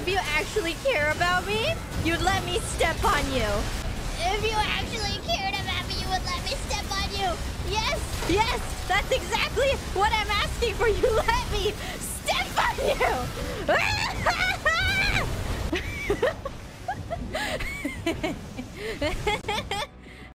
If you actually care about me, you'd let me step on you. If you actually cared about me, you would let me step on you. Yes? Yes, that's exactly what I'm asking for. You let me step on you.